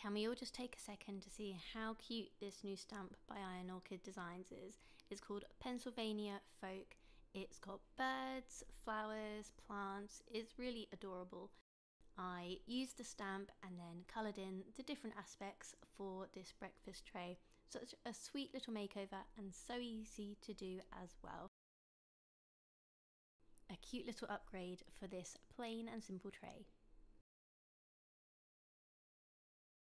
Can we all just take a second to see how cute this new stamp by Iron Orchid Designs is? It's called Pennsylvania Folk. It's got birds, flowers, plants. It's really adorable. I used the stamp and then coloured in the different aspects for this breakfast tray. Such a sweet little makeover and so easy to do as well. A cute little upgrade for this plain and simple tray.